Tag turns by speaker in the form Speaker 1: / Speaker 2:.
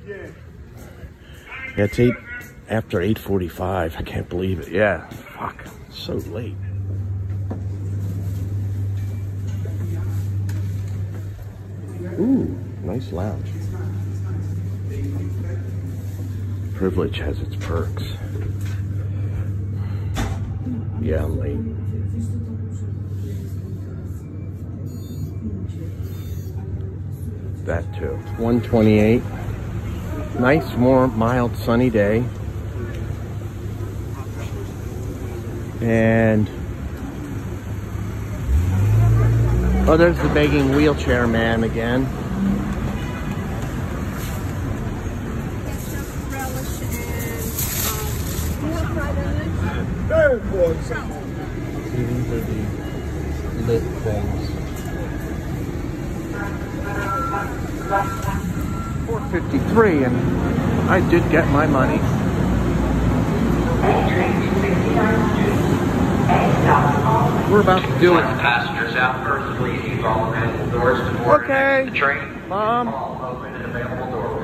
Speaker 1: Yeah, it's after 8:45. I can't believe it. Yeah, fuck, it's so late. Ooh, nice lounge. Privilege has its perks. Yeah, I'm late. That too. 128. Nice, more mild, sunny day. And oh, there's the begging wheelchair man again. These are the lit things. 453, and I did get my money. We're about to do it.
Speaker 2: Passengers out first, please use all available doors to board.
Speaker 1: Okay.
Speaker 2: The train.
Speaker 1: Mom.
Speaker 2: All open and available doors.